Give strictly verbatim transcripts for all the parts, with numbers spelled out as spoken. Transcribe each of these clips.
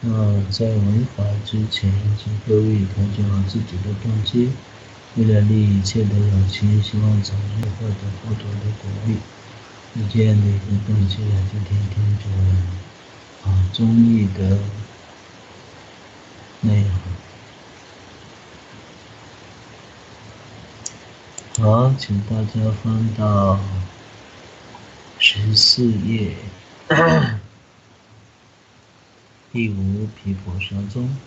呃，在违法之前，请各位调整好自己的动机，为了利益一切的友情，希望早日获得佛陀的鼓励。以这样的一个动机来去听听这个啊综艺的内容。好，请大家翻到十四页，第五毗婆沙宗。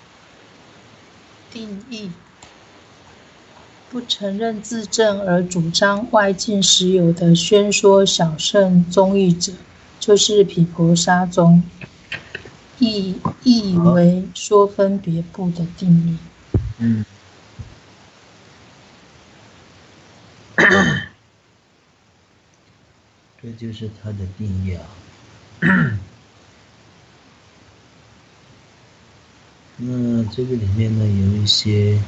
定义：不承认自证而主张外境实有的宣说小乘宗义者，就是毗婆沙宗。意意为说分别部的定义。 嗯。这就是它的定义啊。那这个里面呢有一些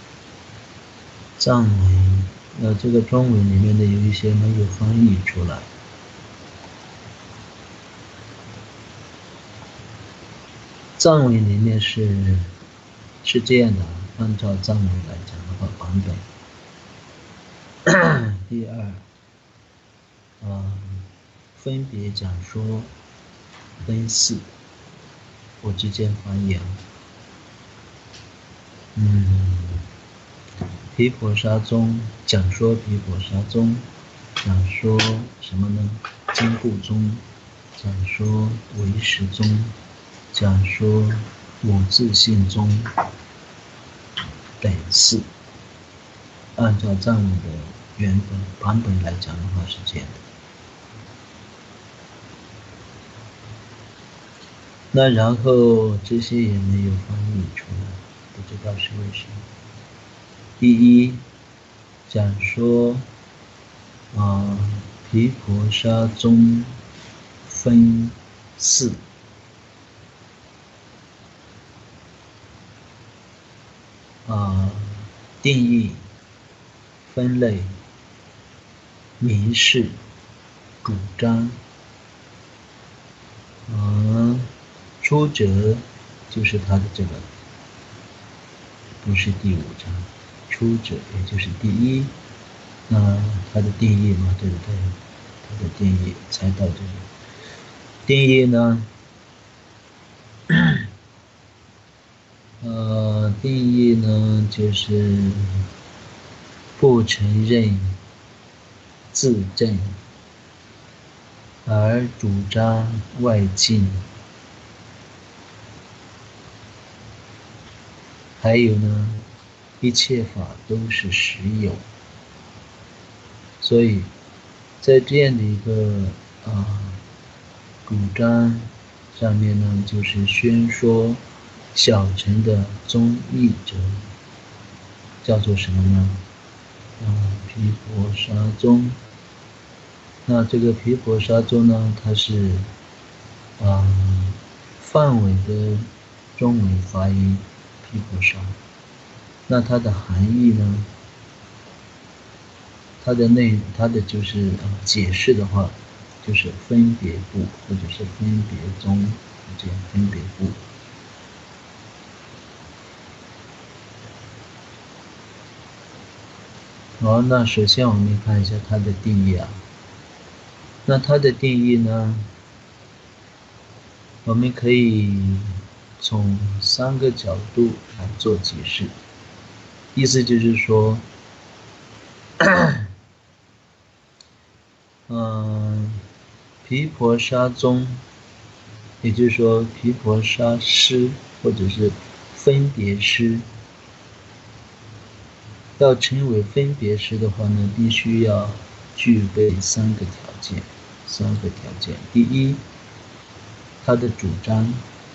藏文，呃，这个中文里面的有一些没有翻译出来。藏文里面是是这样的，按照藏文来讲的话，版本。第二，呃，分别讲说分四，我直接翻译啊。嗯，毗婆沙宗讲说毗婆沙宗，讲说什么呢？坚固宗，讲说唯识宗，讲说无自性宗等四。按照藏文的原本版本来讲的话是这样的。那然后这些也没有翻译出来，不知道是为什么。第一，讲说啊，毗婆沙宗分四。啊，定义、分类、明示、主张。啊，出者就是它的这个，不是第五章，出者也就是第一。那它的定义嘛，对不对？它的定义才到这里。定义呢？呃，定义呢就是不承认自证，而主张外境。还有呢，一切法都是实有。所以在这样的一个啊主张上面呢，就是宣说小乘的宗义者，叫做什么呢？啊，毗婆沙宗。那这个毗婆沙宗呢，它是啊梵文的中文发音毗婆沙。那它的含义呢？它的内，它的就是啊解释的话，就是分别部或者是分别宗，这样分别部。好，那首先我们看一下它的定义啊。那它的定义呢，我们可以从三个角度来做解释。意思就是说，嗯，毗婆沙宗，也就是说毗婆沙师或者是分别师，要成为分别师的话呢，必须要具备三个条件。三个条件，第一，他的主张，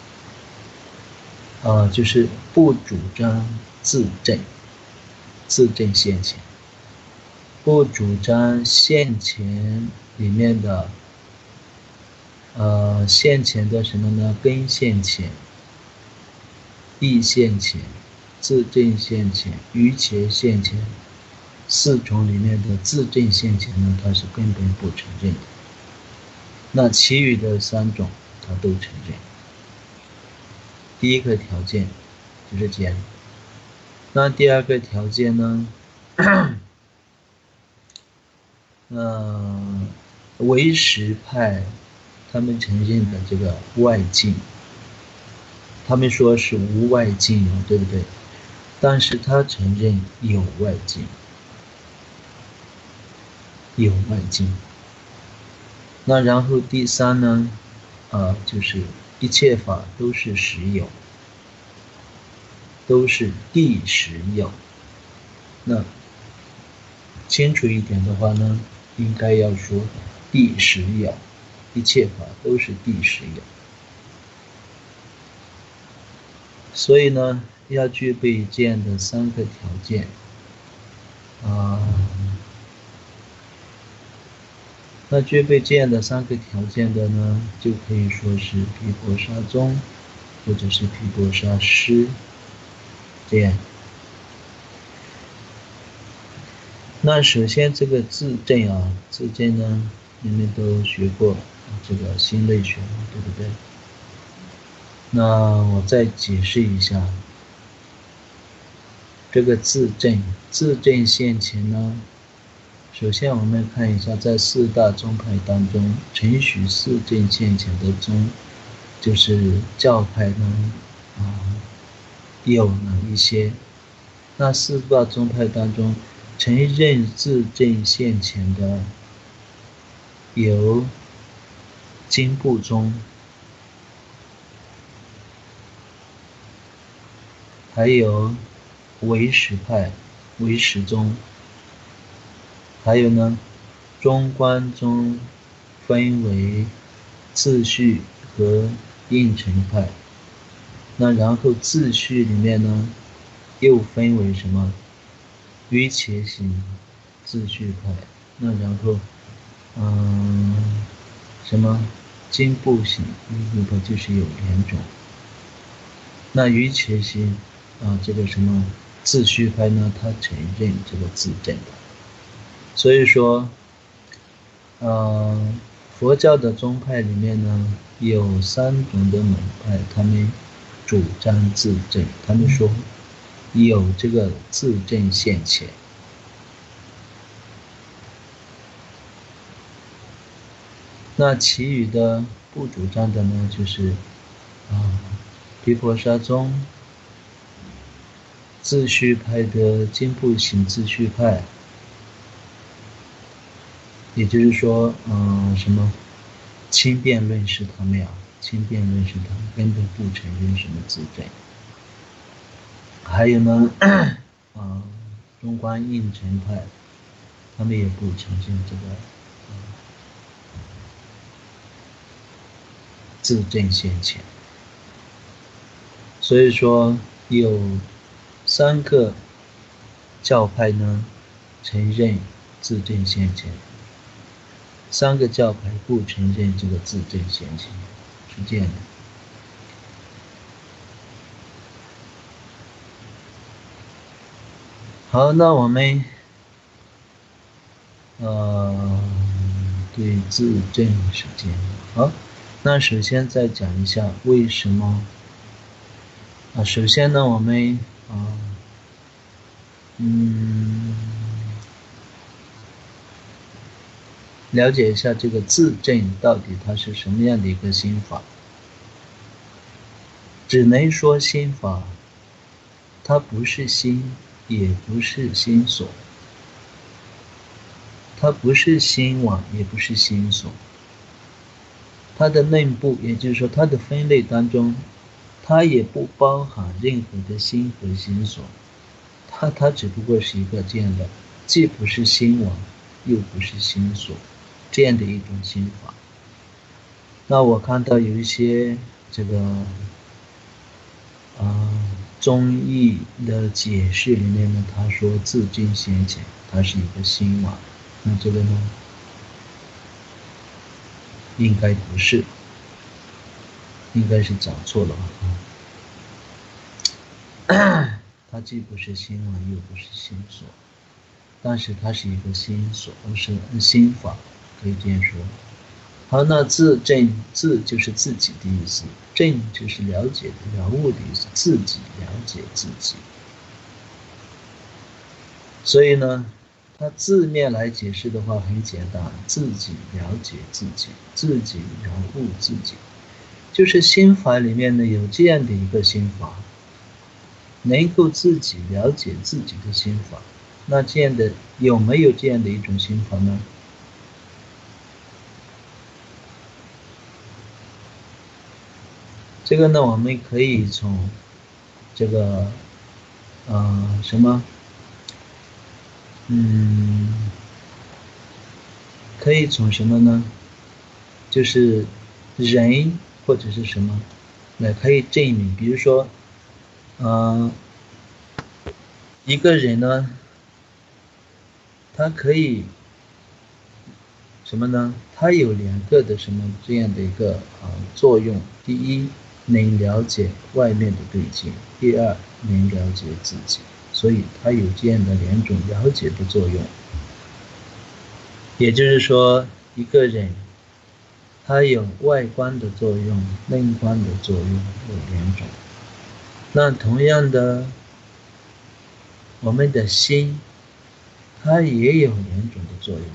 啊，就是不主张自证，自证现前，不主张现前里面的，呃，现前的什么呢？根现前、意现前、自证现前、余且现前，四种里面的自证现前呢，它是根本不承认的。那其余的三种他都承认。 第一个条件就是这样。那第二个条件呢？呃，唯识派他们承认的这个外境，他们说是无外境，对不对？但是他承认有外境，有外境。那然后第三呢，啊，就是一切法都是实有，都是谛实有。那清楚一点的话呢，应该要说谛实有，一切法都是谛实有。所以呢，要具备这样的三个条件啊。那具备这样的三个条件的呢，就可以说是毗婆沙宗，或者是毗婆沙师，这样。那首先这个自证啊，自证呢，你们都学过这个心类学，对不对？那我再解释一下，这个自证，自证现前呢，首先我们看一下，在四大宗派当中，承许自证现前的宗，就是教派呢，啊，有哪一些？那四大宗派当中，承认自证现前的有经部宗，还有唯识派、唯识宗，还有呢，中观宗分为自序和应成派。那然后自序里面呢，又分为什么？瑜伽行自序派。那然后，嗯，什么经部行瑜伽派就是有两种。那瑜伽行啊，这个什么自序派呢，他承认这个自证的。所以说，呃，佛教的宗派里面呢，有三种的门派，他们主张自证，他们说有这个自证现前。那其余的不主张的呢，就是啊，毗婆沙宗、自序派的经部行自序派，也就是说，嗯、呃，什么轻辩论是他们呀，轻辩论是他们根本不承认什么自证。还有呢，啊、呃，中观应成派，他们也不承认这个。自证现前。所以说有三个教派呢承认自证现前，三个教派不承认这个自证现前，是这样的。好，那我们呃对自证是这样的。好，那首先再讲一下为什么啊？首先呢，我们啊，嗯，了解一下这个自证到底它是什么样的一个心法。只能说心法，它不是心，也不是心所，它不是心网，也不是心所。它的内部，也就是说它的分类当中，它也不包含任何的心和心所，它它只不过是一个这样的，既不是心网，又不是心所，这样的一种心法。那我看到有一些这个啊中译的解释里面呢，他说自证现前，它是一个心网，那这个呢？应该不是，应该是讲错了吧？它既不是心网，又不是心所，但是它是一个心所，是心法，可以这样说。 好，那自证，自就是自己的意思，证就是了解的、了悟的意思，自己了解自己。所以呢，它字面来解释的话很简单，自己了解自己，自己了悟自己，就是心法里面呢有这样的一个心法，能够自己了解自己的心法。那这样的有没有这样的一种心法呢？这个呢，我们可以从这个呃什么，嗯，可以从什么呢？就是人或者是什么来可以证明。比如说，呃，一个人呢，他可以什么呢？他有两个的什么这样的一个啊作用。第一，能了解外面的对境；第二，能了解自己。所以它有这样的两种了解的作用。也就是说，一个人它有外观的作用、内观的作用，有两种。那同样的，我们的心它也有两种的作用，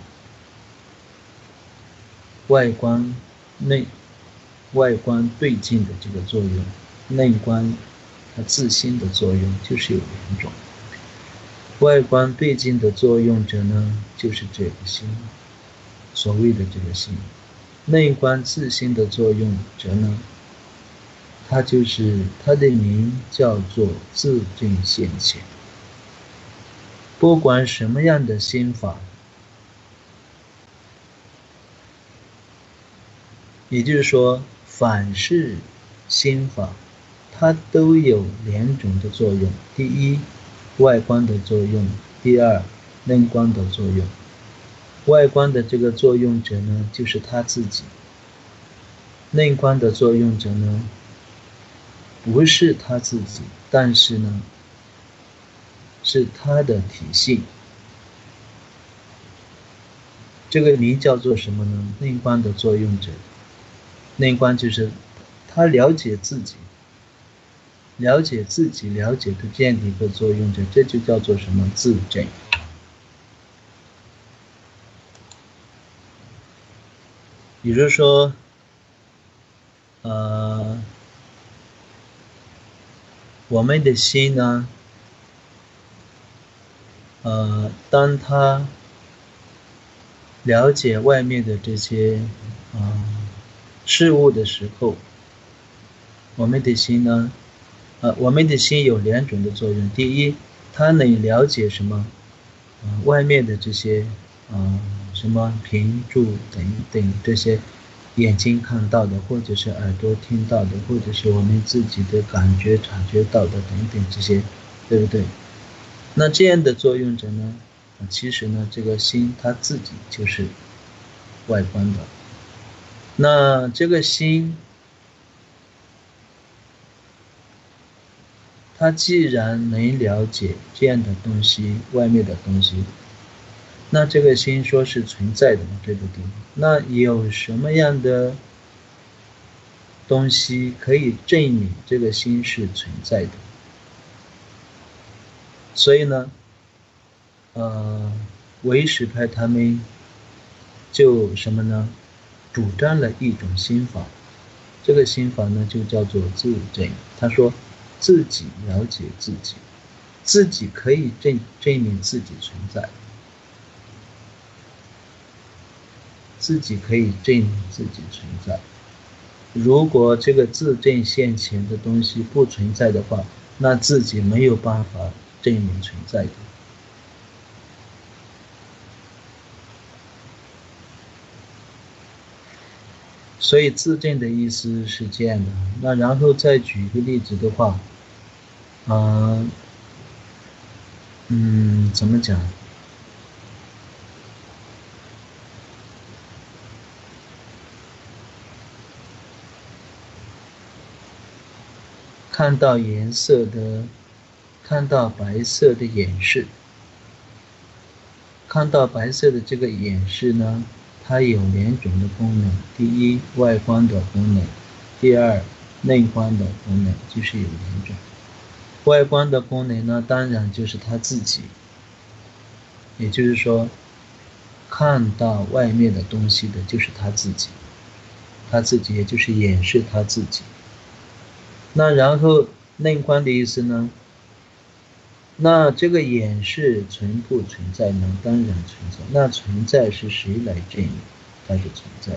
外观内外观对境的这个作用，内观它自心的作用，就是有两种。外观对境的作用者呢，就是这个心，所谓的这个心。内观自心的作用者呢，它就是它的名叫做自证现前。不管什么样的心法，也就是说，凡是心法，它都有两种的作用。第一，外观的作用；第二，内观的作用。外观的这个作用者呢，就是他自己；内观的作用者呢，不是他自己，但是呢，是他的体性。这个名叫做什么呢？内观的作用者。内观就是他了解自己，了解自己了解的这样的一个作用者，这就叫做什么？自证。比如说，呃，我们的心呢，呃，当他了解外面的这些呃事物的时候，我们的心呢，呃，我们的心有两种的作用。第一，它能了解什么？呃，外面的这些呃什么评注等等这些眼睛看到的，或者是耳朵听到的，或者是我们自己的感觉察觉到的等等这些，对不对？那这样的作用者呢，其实呢，这个心它自己就是外观的。那这个心，它既然能了解这样的东西，外面的东西，那这个心说是存在的嘛，对不对？那有什么样的东西可以证明这个心是存在的？所以呢，呃，唯识派他们就什么呢？主张了一种心法，这个心法呢就叫做自证。他说，自己了解自己，自己可以证证明自己存在，自己可以证明自己存在。如果这个自证现前的东西不存在的话，那自己没有办法证明存在的。所以自证的意思是这样的。那然后再举一个例子的话，呃、嗯，怎么讲？看到颜色的，看到白色的眼视，看到白色的这个眼视呢， 它有两种的功能，第一外观的功能，第二内观的功能，就是有两种。外观的功能呢，当然就是他自己，也就是说看到外面的东西的就是他自己，他自己也就是掩饰他自己。那然后内观的意思呢，那这个掩饰存不存在呢？当然存在。那存在是谁来证明它是存在的？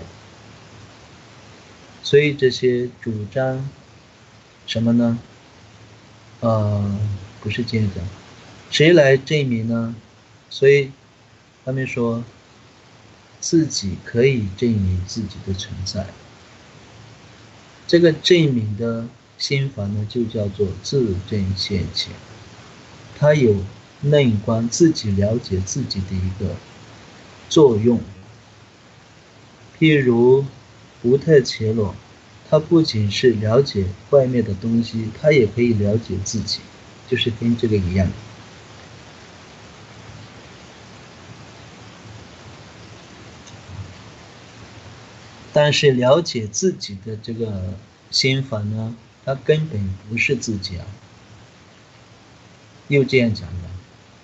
所以这些主张什么呢？呃，不是这样讲，谁来证明呢？所以他们说自己可以证明自己的存在。这个证明的心法呢，就叫做自证现前。它有内观，自己了解自己的一个作用。譬如吴特伽罗，他不仅是了解外面的东西，他也可以了解自己，就是跟这个一样。但是了解自己的这个心法呢，它根本不是自己啊。又这样讲的。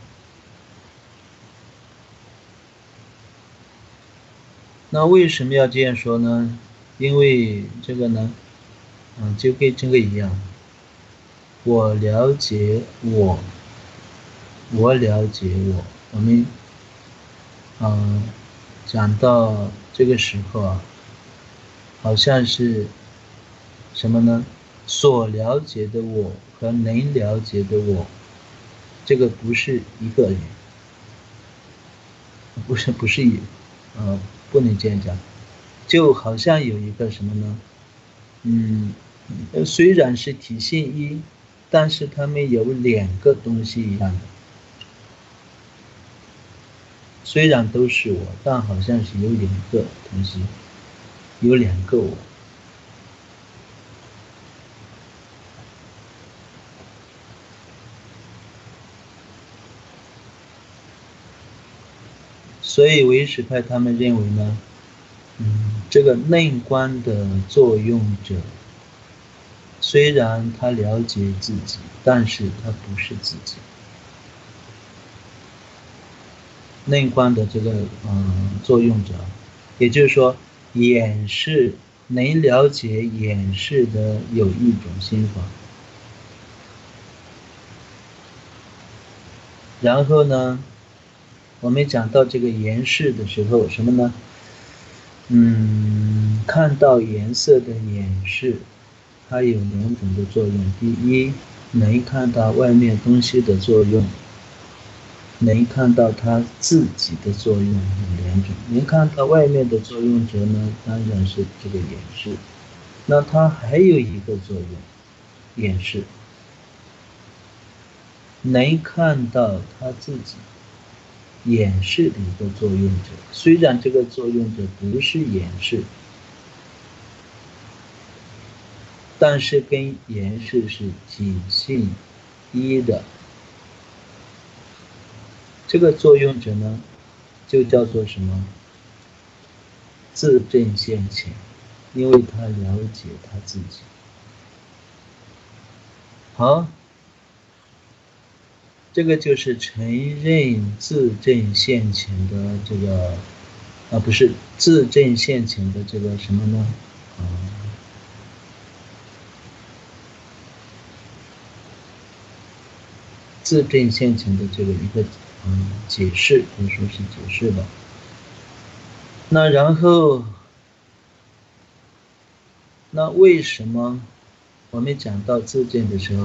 那为什么要这样说呢？因为这个呢，嗯，就跟这个一样，我了解我，我了解我。我们，嗯，讲到这个时候啊，好像是什么呢？所了解的我和能了解的我，这个不是一个人，不是不是一，呃，不能这样讲，就好像有一个什么呢？嗯，虽然是体现一，但是他们有两个东西一样的。虽然都是我，但好像是有两个东西，有两个我。所以唯识派他们认为呢，嗯，这个内观的作用者，虽然他了解自己，但是他不是自己。内观的这个嗯作用者，也就是说，掩饰能了解掩饰的有一种心法。然后呢，我们讲到这个掩饰的时候，什么呢？嗯，看到颜色的掩饰，它有两种的作用。第一，能看到外面东西的作用，能看到它自己的作用有两种。能看到外面的作用者呢，当然是这个掩饰。那它还有一个作用，掩饰，能看到它自己掩饰的一个作用者。虽然这个作用者不是掩饰，但是跟掩饰是体性一的。这个作用者呢，就叫做什么？自证现前，因为他了解他自己。好，这个就是承认自证现前的这个，啊，不是自证现前的这个什么呢？啊，自证现前的这个一个嗯解释，可以说是解释吧。那然后，那为什么我们讲到自证的时候，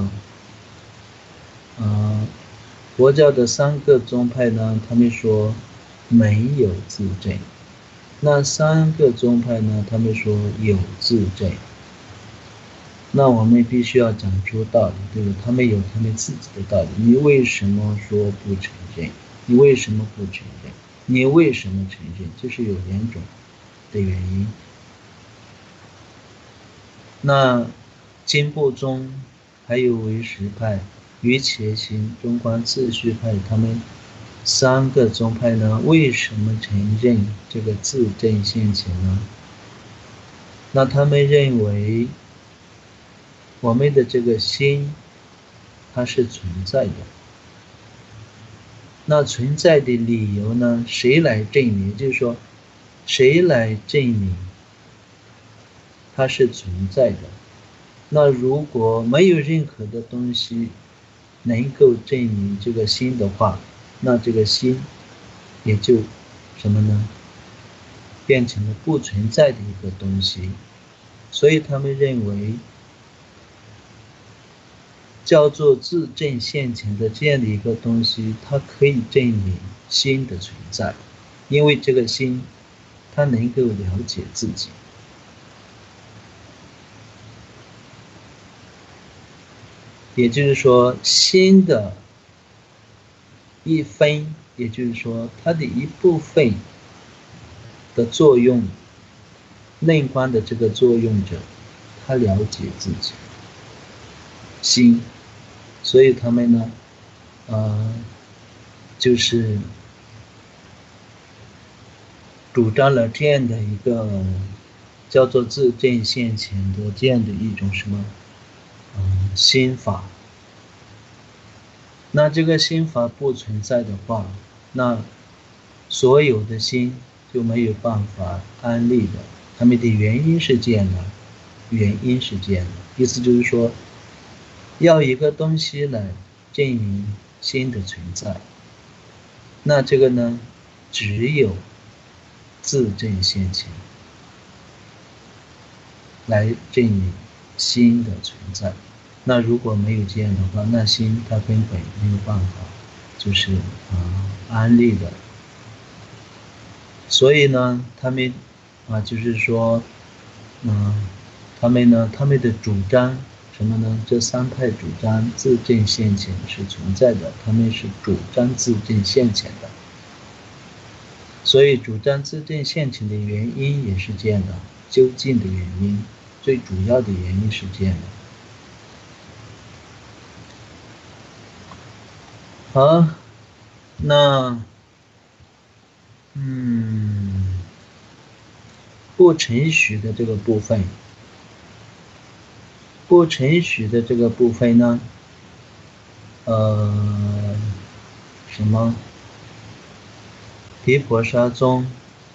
呃，佛教的三个宗派呢，他们说没有自证；那三个宗派呢，他们说有自证。那我们必须要讲出道理，对不对？他们有他们自己的道理。你为什么说不承认？你为什么不承认？你为什么承认？就是有两种的原因。那经部宗还有唯识派、瑜伽行、中观次序派，他们三个宗派呢，为什么承认这个自证现前呢？那他们认为我们的这个心它是存在的，那存在的理由呢，谁来证明？就是说谁来证明它是存在的？那如果没有任何的东西能够证明这个心的话，那这个心也就什么呢？变成了不存在的一个东西。所以他们认为叫做自证现前的这样的一个东西，它可以证明心的存在，因为这个心它能够了解自己。也就是说，心的一分，也就是说它的一部分的作用，内观的这个作用者，他了解自己心，所以他们呢，呃，就是主张了这样的一个叫做自证现前的这样的一种什么，嗯，心法。那这个心法不存在的话，那所有的心就没有办法安立的。他们的原因是这样的，原因是这样的，意思就是说，要一个东西来证明心的存在，那这个呢，只有自证现前来证明心的存在。那如果没有这样的话，那心它根本没有办法就是啊安立的。所以呢，他们啊就是说，嗯，他们呢，他们的主张什么呢？这三派主张自证现前是存在的，他们是主张自证现前的。所以主张自证现前的原因也是这样的，究竟的原因，最主要的原因是这样的。好，那嗯，不承许的这个部分，不承许的这个部分呢，呃，什么？毗婆沙宗，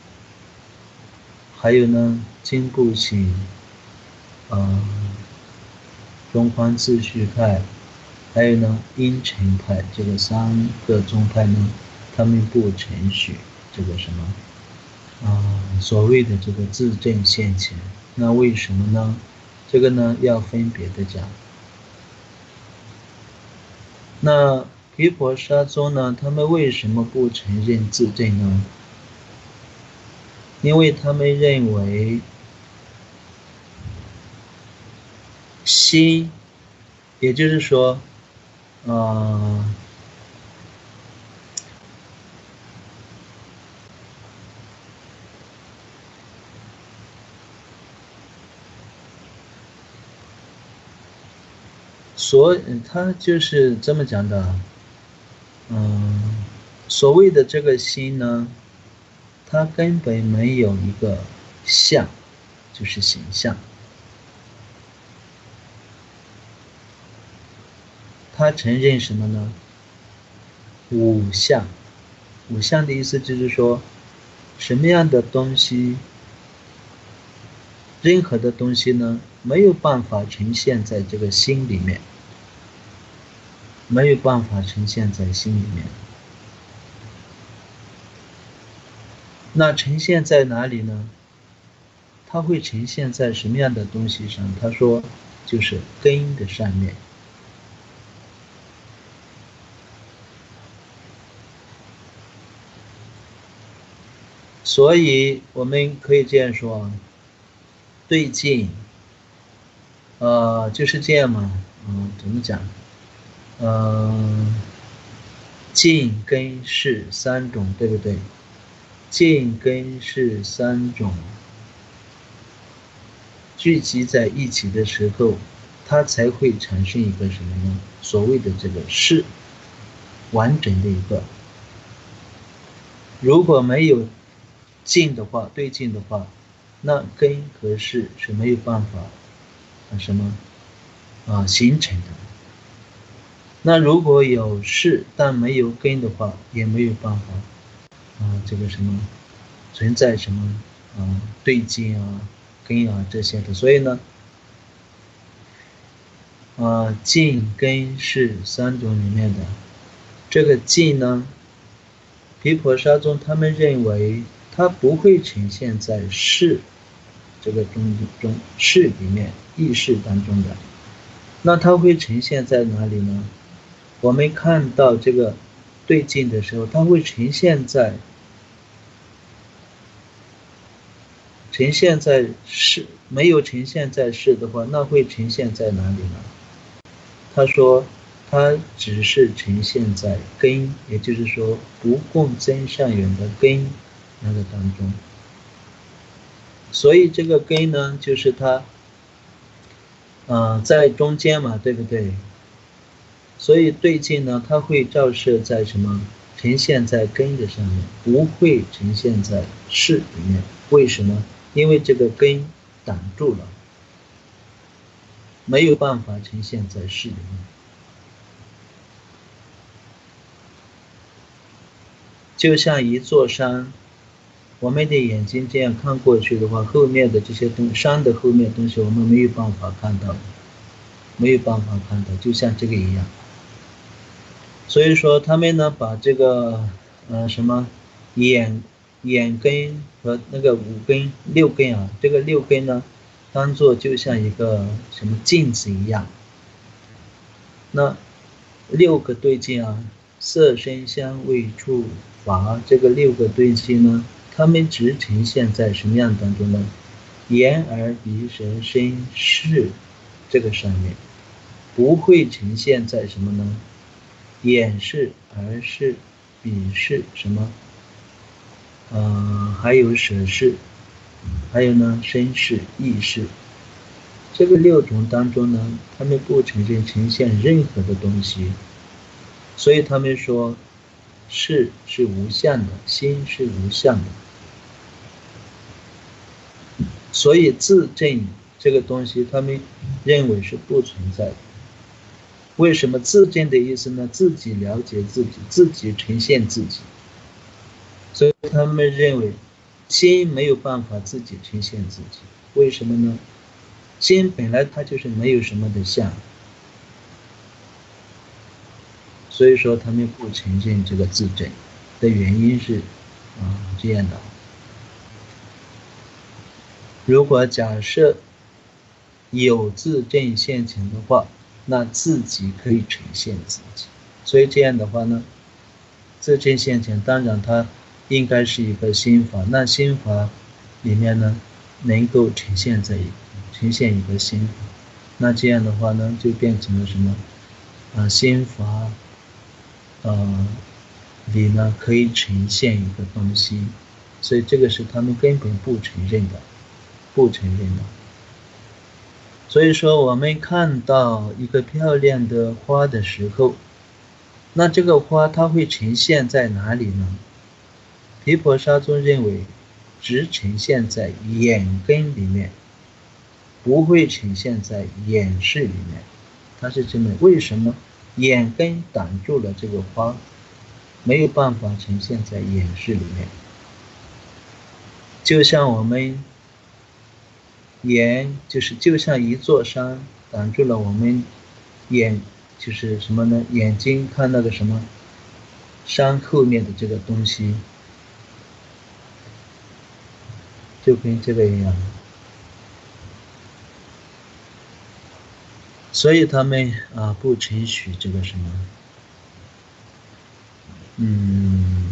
还有呢，经部行，呃，中观自续派，还有呢，阴沉派，这个三个宗派呢，他们不承许这个什么啊、呃，所谓的这个自证现前。那为什么呢？这个呢，要分别的讲。那毗婆沙宗呢，他们为什么不承认自证呢？因为他们认为心，也就是说，呃，所他就是这么讲的，嗯，所谓的这个心呢，它根本没有一个相，就是形象。他承认什么呢？五相。五相的意思就是说，什么样的东西，任何的东西呢，没有办法呈现在这个心里面，没有办法呈现在心里面。那呈现在哪里呢？它会呈现在什么样的东西上？他说，就是根的上面。所以我们可以这样说，对境，呃，就是这样嘛，嗯，怎么讲？呃，境根是三种，对不对？境根是三种聚集在一起的时候，它才会产生一个什么呢？所谓的这个是完整的一个。 如果没有境的话，对境的话，那根和识是没有办法啊什么啊形成的。那如果有识但没有根的话，也没有办法啊这个什么存在什么啊对境啊根啊这些的。所以呢啊境根识三种里面的这个境呢，毗婆沙宗他们认为它不会呈现在识这个中中识里面意识当中的，那它会呈现在哪里呢？我们看到这个对境的时候，它会呈现在呈现在识，没有呈现在识的话，那会呈现在哪里呢？他说它只是呈现在根，也就是说不共增上缘的根那个当中。所以这个根呢，就是它呃在中间嘛，对不对？所以对境呢，它会照射在什么？呈现在根的上面，不会呈现在识里面。为什么？因为这个根挡住了，没有办法呈现在识里面。就像一座山，我们的眼睛这样看过去的话，后面的这些东山的后面东西我们没有办法看到，没有办法看到，就像这个一样。所以说他们呢把这个呃什么眼眼根和那个五根六根啊，这个六根呢当做就像一个什么镜子一样。那六个对境啊，色声香味触法，这个六个对境呢，它们只呈现在什么样当中呢？眼耳鼻舌身识这个上面，不会呈现在什么呢？眼识、耳识、鼻识什么？呃，还有舌识，还有呢身识、意识。这个六种当中呢，他们不呈现呈现任何的东西，所以他们说识是无相的，心是无相的。所以自证这个东西，他们认为是不存在的。为什么自证的意思呢？自己了解自己，自己呈现自己。所以他们认为心没有办法自己呈现自己。为什么呢？心本来它就是没有什么的相，所以说他们不承认这个自证的原因是啊这样的。如果假设有自证现前的话，那自己可以呈现自己。所以这样的话呢，自证现前当然它应该是一个心法，那心法里面呢能够呈现在呈现一个心法，那这样的话呢就变成了什么啊？心法呃里呢可以呈现一个东西，所以这个是他们根本不承认的，不承认的。所以说我们看到一个漂亮的花的时候，那这个花它会呈现在哪里呢？毗婆沙宗认为只呈现在眼根里面，不会呈现在眼识里面。它是这么，为什么？眼根挡住了这个花，没有办法呈现在眼识里面。就像我们眼就是就像一座山挡住了我们眼，就是什么呢？眼睛看那个什么山后面的这个东西，就跟这个一样。所以他们啊不承许这个什么嗯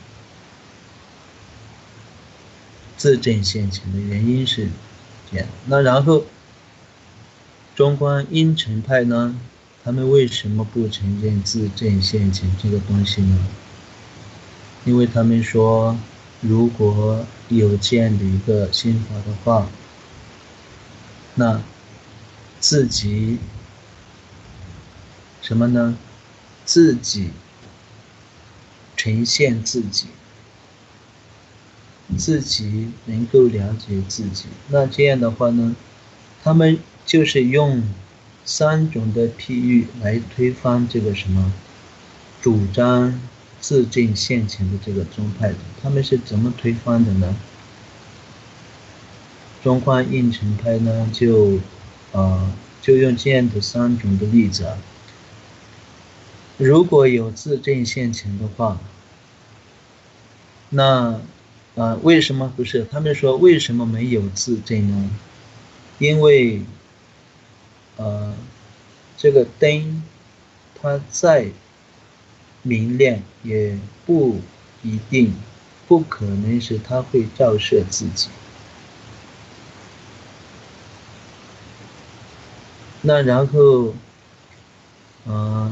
自证现前的原因是这样。那然后中观阴沉派呢，他们为什么不承认自证现前这个东西呢？因为他们说如果有这样的一个心法的话，那自己什么呢？自己呈现自己， 自己能够了解自己。那这样的话呢，他们就是用三种的譬喻来推翻这个什么主张自证现前的这个宗派的。他们是怎么推翻的呢？中观应成派呢，就呃就用这样的三种的例子啊。如果有自证现前的话，那呃为什么不是？他们说为什么没有自证呢？因为呃这个灯它再明亮也不一定不可能是它会照射自己。那然后呃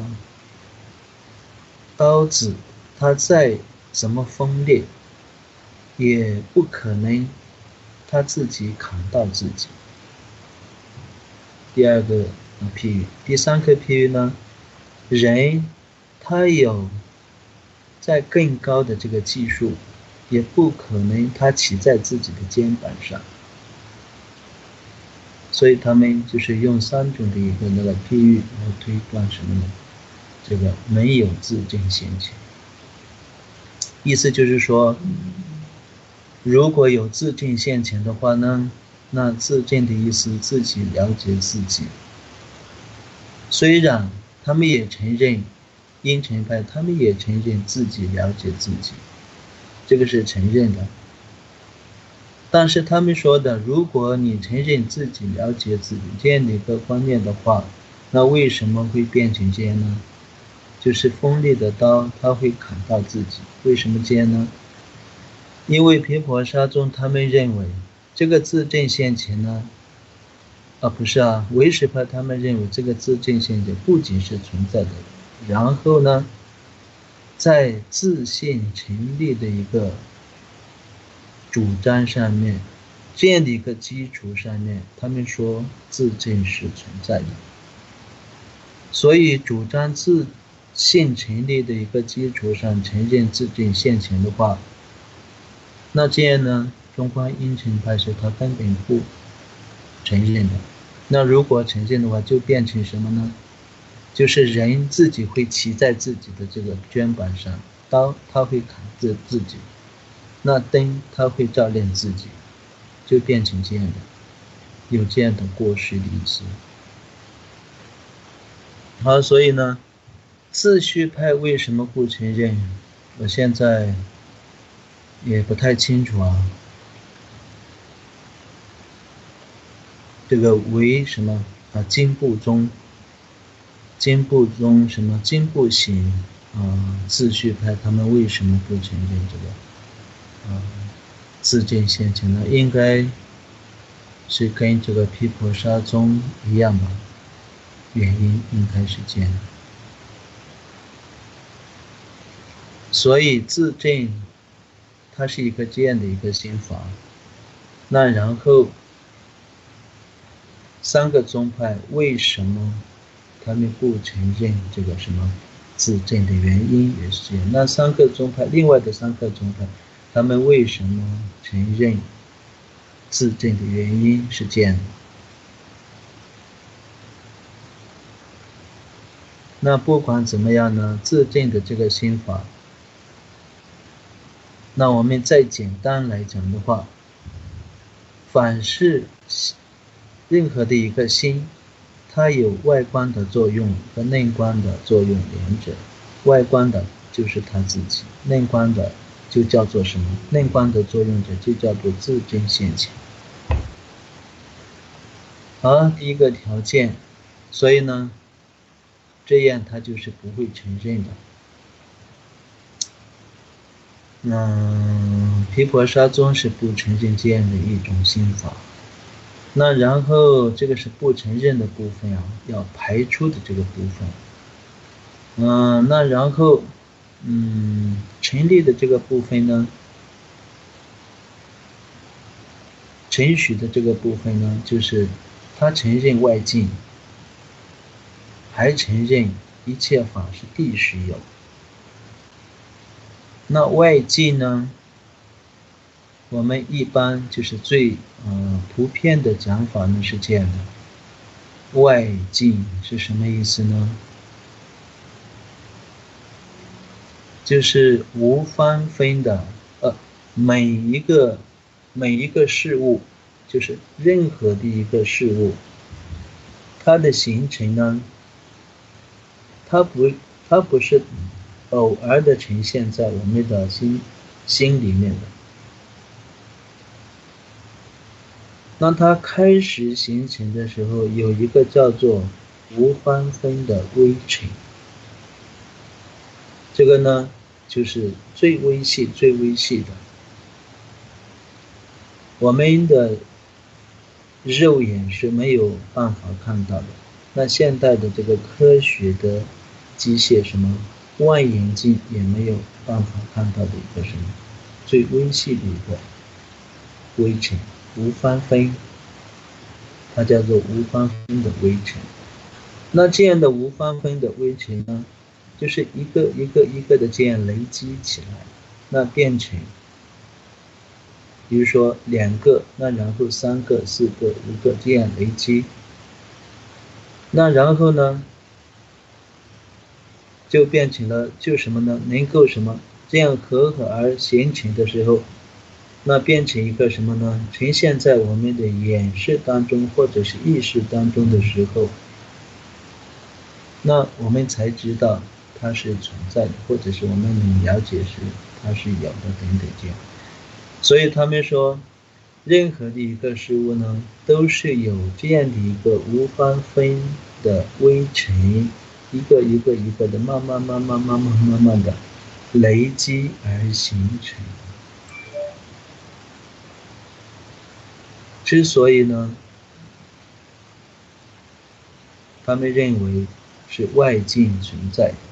刀子它再怎么锋利也不可能他自己砍到自己。第二个譬喻。第三个譬喻呢，人他有在更高的这个技术，也不可能他骑在自己的肩膀上。所以他们就是用三种的一个那个譬喻来推断什么呢？这个没有自证现前。意思就是说，如果有自证现前的话呢，那自证的意思自己了解自己。虽然他们也承认，应成派他们也承认自己了解自己，这个是承认的。但是他们说的，如果你承认自己了解自己这样的一个观念的话，那为什么会变成这样呢？就是锋利的刀它会砍到自己，为什么这样呢？因为毗婆沙宗他们认为这个自证现前呢，啊不是啊，唯识派他们认为这个自证现前不仅是存在的，然后呢，在自信成立的一个主张上面，这样的一个基础上面，他们说自证是存在的。所以主张自信成立的一个基础上承认自证现前的话，那这样呢，中观应成派是他根本不承认的。那如果承认的话，就变成什么呢？就是人自己会骑在自己的这个肩膀上，刀他会砍自自己，那灯他会照亮自己，就变成这样的，有这样的过失的意思。好，所以呢，自序派为什么不承认？我现在也不太清楚啊。这个为什么啊？经部宗，经部宗什么经部行啊？自序派他们为什么不承认这个啊自证现前呢？应该是跟这个毗婆沙宗一样吧？原因应该是这样。所以自证它是一个这样的一个心法。那然后三个宗派为什么他们不承认这个什么自证的原因也是这样。那三个宗派，另外的三个宗派，他们为什么承认自证的原因是这样的。那不管怎么样呢，自证的这个心法，那我们再简单来讲的话，凡是任何的一个心，它有外观的作用和内观的作用两者。外观的就是他自己，内观的就叫做什么？内观的作用者就叫做自证现前。好，第一个条件，所以呢，这样他就是不会承认的。嗯，毗婆沙宗是不承认这样的一种心法。那然后这个是不承认的部分啊，要排除的这个部分。嗯，那然后嗯，成立的这个部分呢，承许的这个部分呢，就是他承认外境，还承认一切法是谛实有。那外境呢， 我们一般就是最呃普遍的讲法呢是这样的，外境是什么意思呢？就是无方分的，呃，每一个每一个事物，就是任何的一个事物，它的形成呢，它不它不是偶尔的呈现在我们的心心里面的。当它开始形成的时候，有一个叫做无方分的微尘，这个呢就是最微细最微细的，我们的肉眼是没有办法看到的。那现代的这个科学的机械什么望远镜也没有办法看到的一个什么最微细的一个微尘，无方分，它叫做无方分的微尘。那这样的无方分的微尘呢，就是一个一个一个的这样累积起来，那变成比如说两个，那然后三个、四个、五个这样累积，那然后呢就变成了就什么呢？能够什么这样合合而形成的时候，那变成一个什么呢？呈现在我们的眼识当中或者是意识当中的时候，那我们才知道它是存在的，或者是我们能了解是它是有的等等这样。所以他们说，任何的一个事物呢，都是有这样的一个无方分的微尘，一个一个一个的慢慢慢慢慢慢慢慢的累积而形成。之所以呢，他们认为是外境存在的，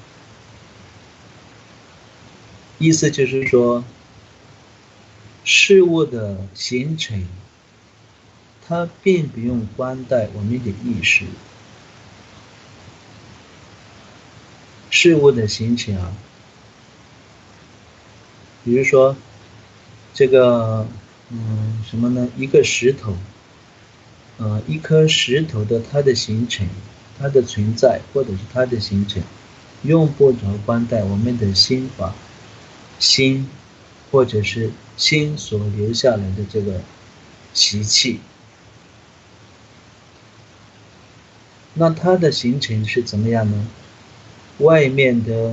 意思就是说，事物的形成，它并不用关带我们的意识。事物的形成啊，比如说这个嗯什么呢？一个石头，呃一颗石头的它的形成，它的存在或者是它的形成，用不着关带我们的心法、心或者是心所留下来的这个习气。那它的形成是怎么样呢？外面的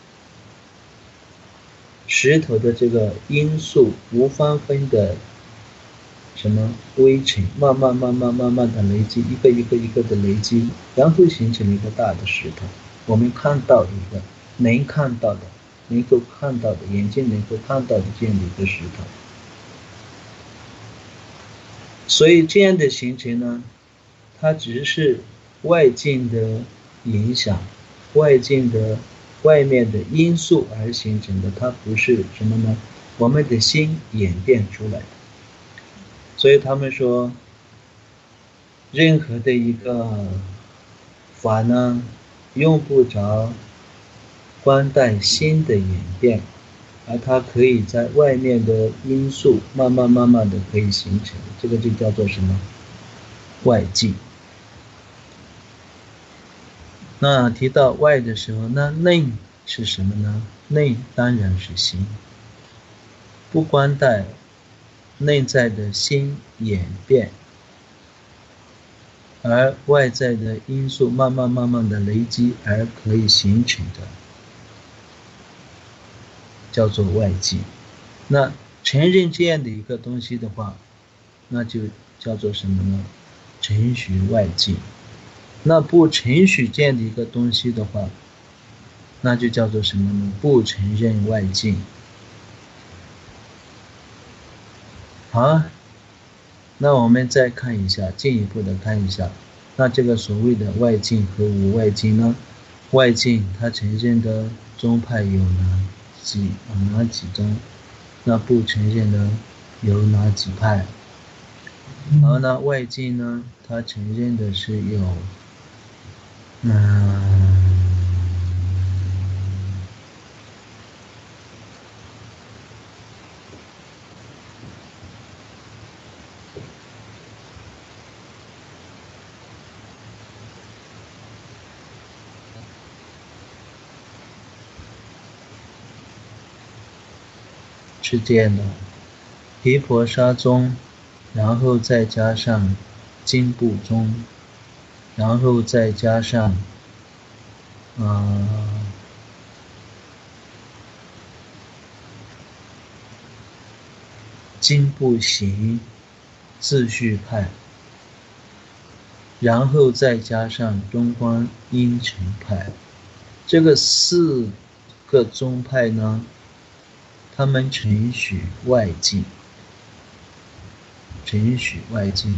石头的这个因素无方分的什么微尘，慢慢慢慢慢慢的累积，一个一个一个的累积，然后形成了一个大的石头。我们看到一个能看到的、能够看到的、眼睛能够看到的这样的一个石头。所以这样的形成呢，它只是外境的影响，外境的外面的因素而形成的，它不是什么呢？我们的心演变出来的。所以他们说，任何的一个法呢，用不着关带心的演变，而它可以在外面的因素慢慢慢慢的可以形成，这个就叫做什么？外境。那提到外的时候，那内是什么呢？内当然是心，不关带内在的心演变，而外在的因素慢慢慢慢的累积而可以形成的，叫做外境。那承认这样的一个东西的话，那就叫做什么呢？承许外境。那不承许这样的一个东西的话，那就叫做什么呢？不承认外境。好，那我们再看一下，进一步的看一下，那这个所谓的外境和无外境呢？外境它承认的宗派有哪几哪几宗？那不承认的有哪几派？而呢，外境呢，它承认的是有，嗯， 是这样的，毗婆沙宗，然后再加上经部宗，然后再加上呃经部行自续派，然后再加上中观阴沉派，这个四个宗派呢，他们承许外境，承许外境。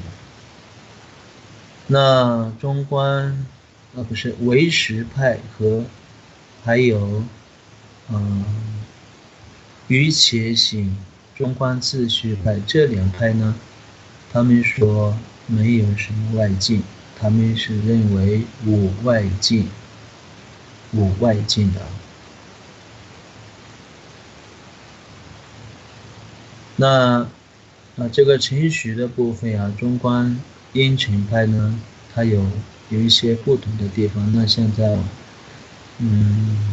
那中观啊不是唯识派和还有嗯瑜伽行中观自续派这两派呢，他们说没有什么外境，他们是认为无外境，无外境的。那啊这个承许的部分啊，中观阴沉派呢，它有有一些不同的地方。那现在嗯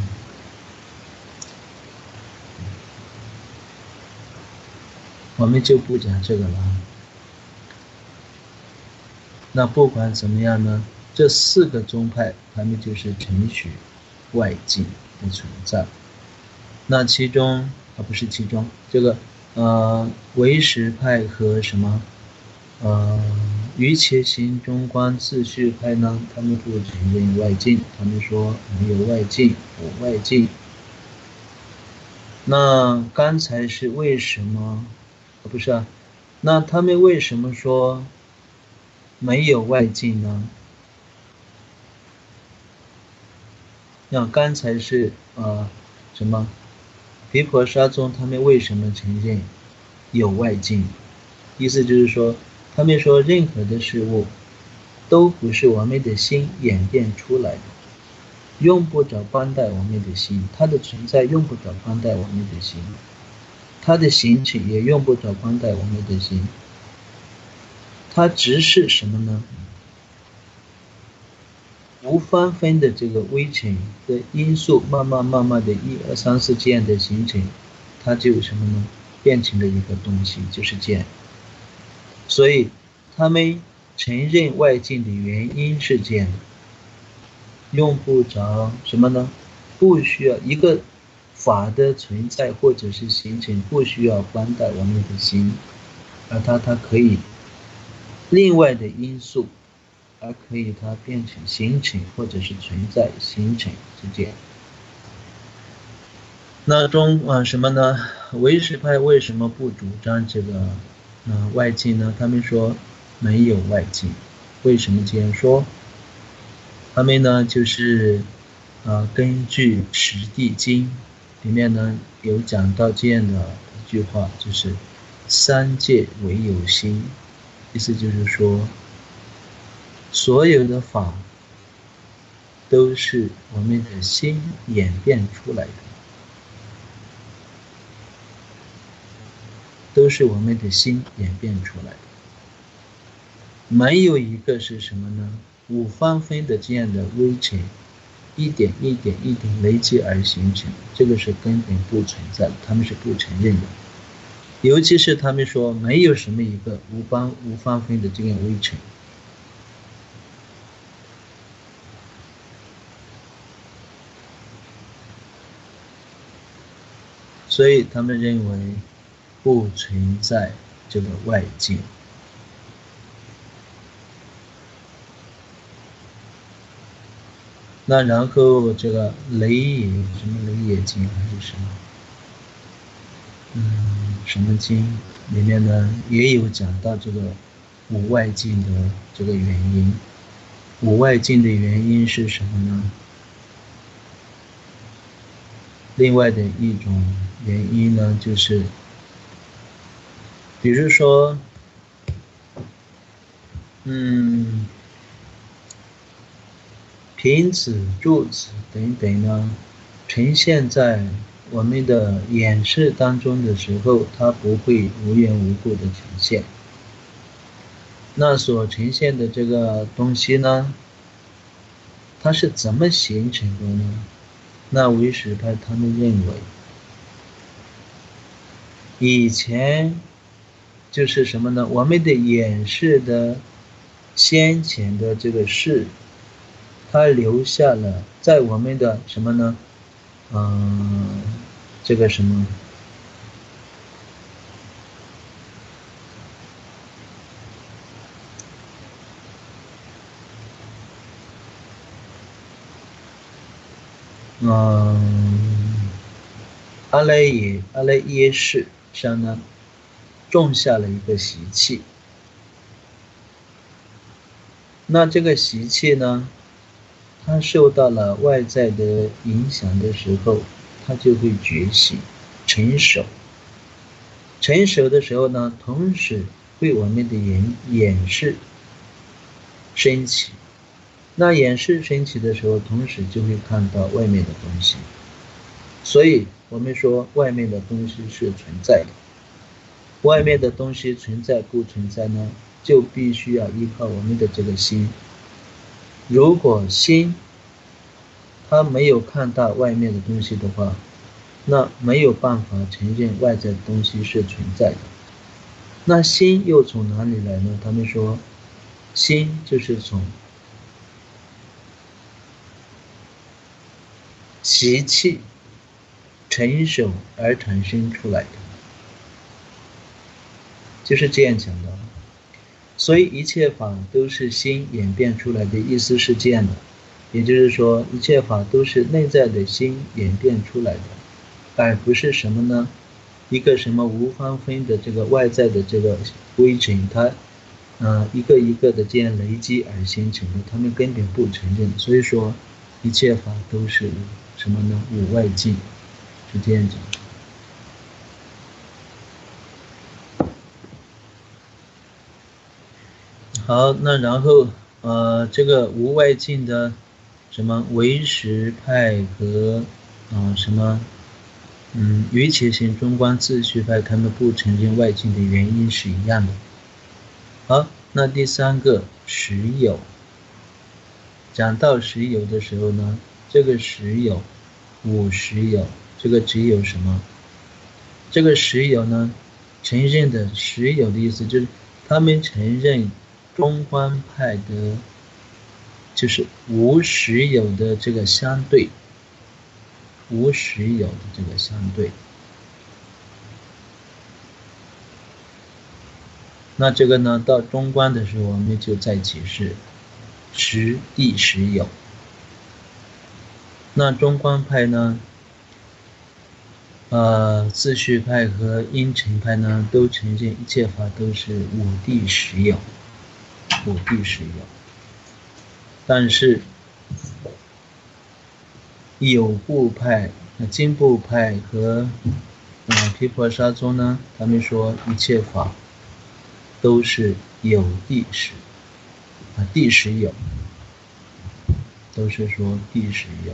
我们就不讲这个了。那不管怎么样呢，这四个宗派他们就是承许外境的存在。那其中啊不是其中这个呃唯识派和什么呃瑜伽行中观自续派呢，他们不承认外境，他们说没有外境，无外境。那刚才是为什么不是啊？那他们为什么说没有外境呢？那刚才是呃什么？毗婆沙宗他们为什么承认有外境？意思就是说，他们说任何的事物都不是我们的心演变出来的，用不着帮带我们的心，它的存在用不着帮带我们的心。它的形成也用不着帮带我们的心，它只是什么呢？无方分的这个微尘的因素，慢慢慢慢的一二三四这样的形成，它就什么呢？变成了一个东西，就是这样。所以他们承认外境的原因是这样的，用不着什么呢？不需要一个法的存在或者是形成，不需要帮带我们的心，而它它可以另外的因素，而可以它变成形成或者是存在形成是这样。那中啊什么呢？唯识派为什么不主张这个呃外境呢？他们说没有外境。为什么这样说？他们呢就是呃根据《十地经》里面呢有讲到这样的一句话，就是三界唯有心，意思就是说所有的法都是我们的心演变出来的，都是我们的心演变出来的，没有一个是什么呢？五方分的这样的微尘，一点一点一点累积而形成，这个是根本不存在的，他们是不承认的。尤其是他们说没有什么一个无方无方分的这样微尘，所以他们认为不存在这个外境。那然后这个雷也什么雷也经还是什么，嗯，什么经里面呢也有讲到这个无外境的这个原因。无外境的原因是什么呢？另外的一种原因呢，就是比如说嗯瓶子、柱子等等呢，呈现在我们的眼视当中的时候，它不会无缘无故的呈现。那所呈现的这个东西呢，它是怎么形成的呢？那唯识派他们认为， 以前就是什么呢？我们的演示的先前的这个事，它留下了在我们的什么呢？嗯，这个什么？嗯，阿赖耶阿赖耶识上呢，种下了一个习气。那这个习气呢，它受到了外在的影响的时候，它就会觉醒、成熟。成熟的时候呢，同时为我们的眼眼识升起。那眼识升起的时候，同时就会看到外面的东西。所以我们说外面的东西是存在的。外面的东西存在不存在呢，就必须要依靠我们的这个心。如果心它没有看到外面的东西的话，那没有办法承认外在的东西是存在的。那心又从哪里来呢？他们说心就是从习气成熟而产生出来的，就是这样讲的。所以一切法都是心演变出来的，意思是这样的，也就是说一切法都是内在的心演变出来的，而不是什么呢？一个什么无方分的这个外在的这个微尘，它呃一个一个的这样累积而形成的，他们根本不承认。所以说一切法都是什么呢？无外境，是这样讲。好，那然后呃这个无外境的什么唯识派和呃什么嗯瑜伽行中观自序派，他们不承认外境的原因是一样的。好，那第三个实有，讲到实有的时候呢，这个实有无实有，这个只有什么？这个实有呢，承认的实有的意思就是他们承认中观派的就是无实有的这个相对，无实有的这个相对。那这个呢，到中观的时候，我们就再解释实地实有。那中观派呢，呃，自序派和阴沉派呢，都承认一切法都是五地实有，五地实有。但是有部派、经部派和呃毗婆沙宗呢，他们说一切法都是有地实，啊，地实有，都是说地实有。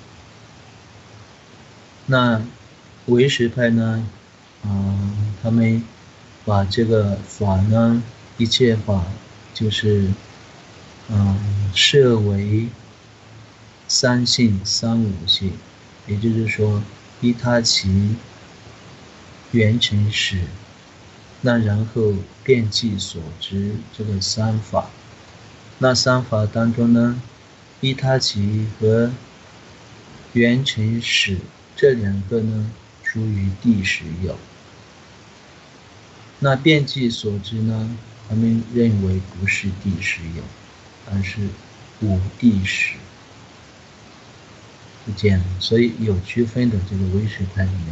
那唯识派呢，呃，他们把这个法呢，一切法就是嗯，设为三性三无性，也就是说依他其缘成实，那然后遍计所知这个三法。那三法当中呢，依他其和缘成实这两个呢，属于地实有。那遍计所知呢，他们认为不是地实有，而是无地实，是这样的。所以有区分的这个唯识派里面。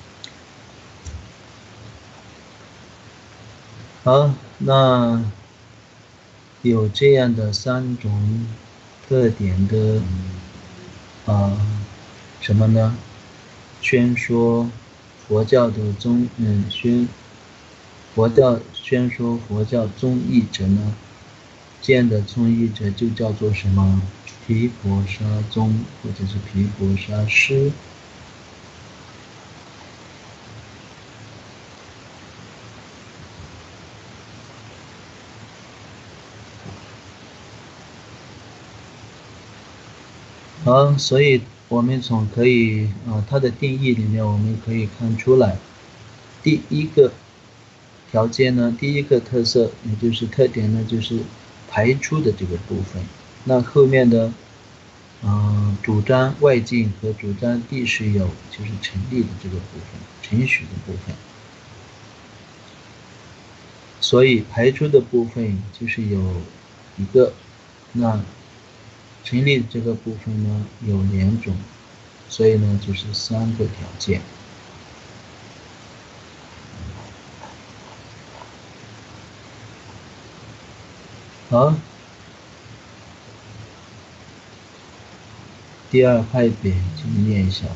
好，那有这样的三种特点的啊、呃，什么呢？宣说佛教的宗嗯宣佛教宣说佛教宗义者呢，这样的宗义者就叫做什么？毗婆沙宗或者是毗婆沙师。好，所以我们从可以啊、呃、它的定义里面我们可以看出来， 第一个条件呢，第一个特色也就是特点呢，就是排出的这个部分。那后面的嗯，主张外境和主张地实有，就是成立的这个部分，程序的部分。所以排出的部分就是有一个，那成立这个部分呢有两种，所以呢就是三个条件。好。第二派别，请念一下。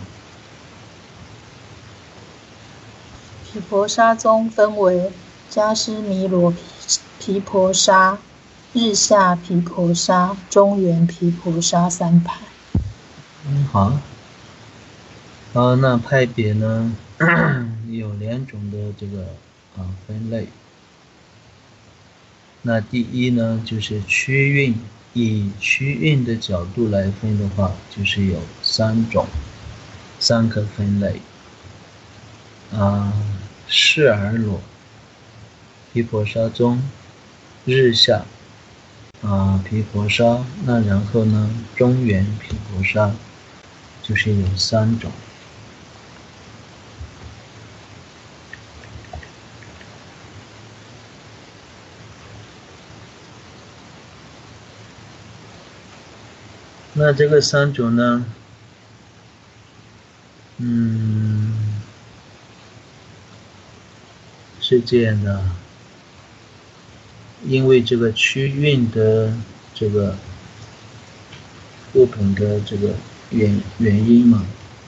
毗婆沙宗分为迦尸弥罗毗婆沙、日下毗婆沙、中原毗婆沙三派。 嗯，好。好，那派别呢有两种的这个啊分类。那第一呢，就是区运。以区运的角度来分的话，就是有三种，三个分类。啊，视而裸毗婆沙宗、日下啊毗婆沙，那然后呢，中原毗婆沙，就是有三种。那这个三种呢，嗯，是这样的，因为这个区运的这个不同的这个原原因嘛。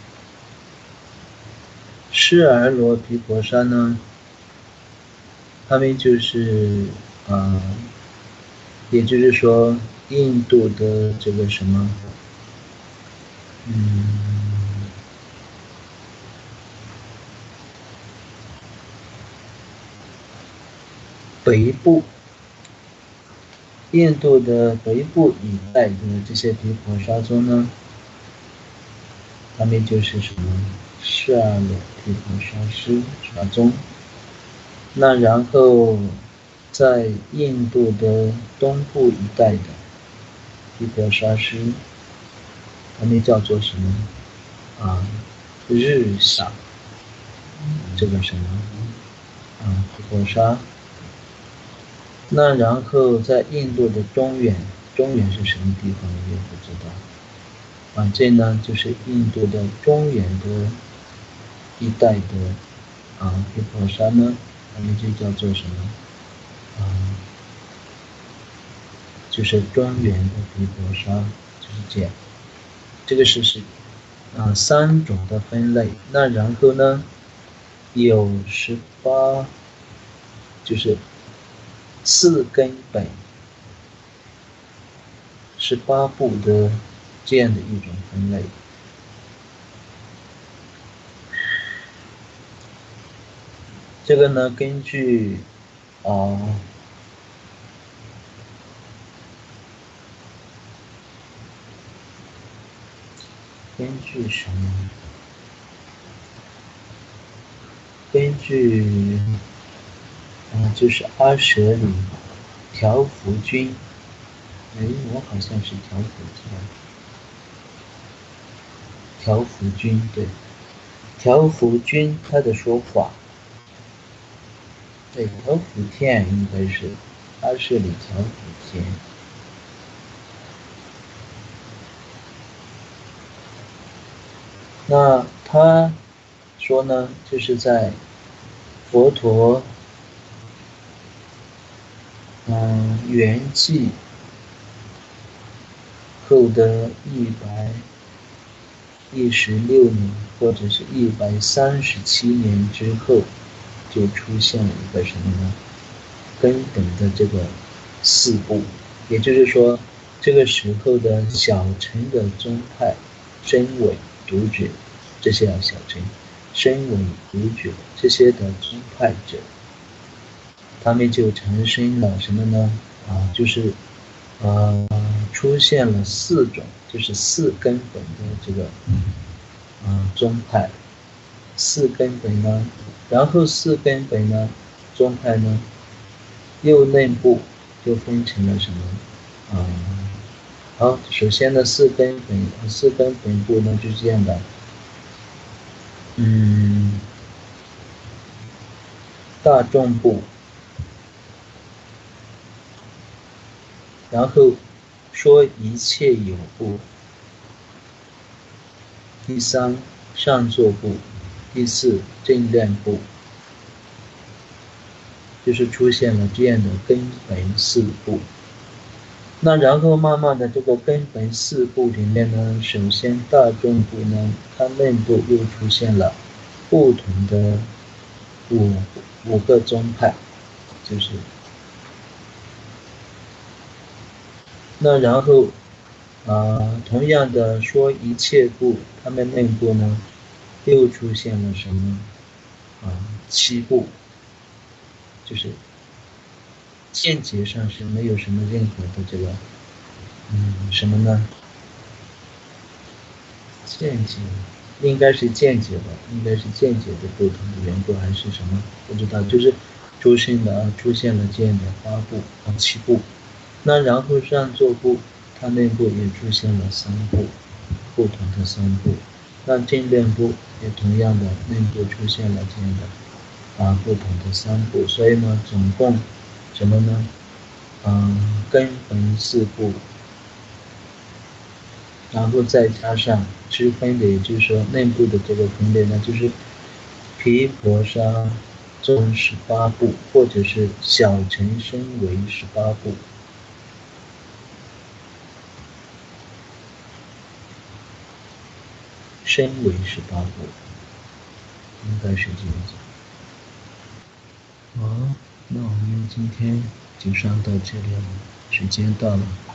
视而罗毗婆沙呢，他们就是啊、呃，也就是说印度的这个什么，嗯，北部，印度的北部一带的这些毗婆沙宗呢，他们就是什么视而罗毗婆沙师沙宗。那然后在印度的东部一带的毗婆沙师，他们叫做什么啊？日下这个什么啊毗婆沙。那然后在印度的中原，中原是什么地方我也不知道。反正呢，就是印度的中原的一带的啊毗婆沙呢，他们就叫做什么啊？就是中原的毗婆沙，就是这样。这个是是啊三种的分类。那然后呢，有十八，就是四根本，十八部的这样的一种分类。这个呢，根据啊、呃，根据什么？根据啊、呃，就是阿舍里调伏君。哎，我好像是调伏天，调伏君对，调伏君他的说法。对，调伏天应该是阿舍里调伏天。那他说呢，就是在佛陀嗯圆寂后的一百一十六年或者是一百三十七年之后，就出现了一个什么呢？根本的这个四部，也就是说，这个时候的小乘的宗派，身为独觉，这些啊小乘，身为独觉这些的宗派者，他们就产生了什么呢？啊，就是呃出现了四种，就是四根本的这个呃宗派。 四根本呢，然后四根本呢，宗派呢，右内部就分成了什么？啊、呃，好，首先呢，四根本四根本部呢就是这样的，嗯，大众部，然后说一切有部，第三上座部，第四正量部，就是出现了这样的根本四部。那然后慢慢的这个根本四部里面呢，首先大众部呢，它内部又出现了不同的五五个宗派，就是那然后啊、呃，同样的说一切部，它们内部呢又出现了什么啊、呃？七部，就是见解上是没有什么任何的这个嗯什么呢？见解应该是见解吧，应该是见解的不同的缘故还是什么？不知道，就是出现了出现了这样的八部啊七部，那然后上座部它内部也出现了三部不同的三部，那正量部也同样的内部出现了这样的啊不同的三部，所以呢总共什么呢？嗯，根本四部。然后再加上支分的，也就是说内部的这个分类呢，就是毗婆沙宗十八部，或者是小乘身为十八部。身为十八部，应该是这样子。好，那我们今天就上到这里了，时间到了。